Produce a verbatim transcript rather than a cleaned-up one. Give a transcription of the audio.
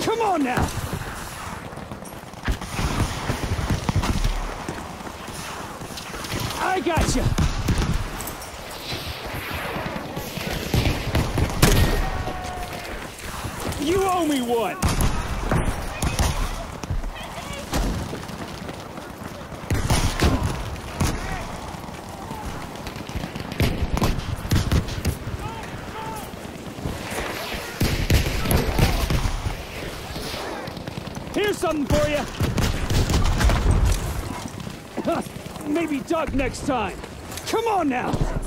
Come on now! I gotcha! You owe me one! Here's something for you! Maybe duck next time! Come on now!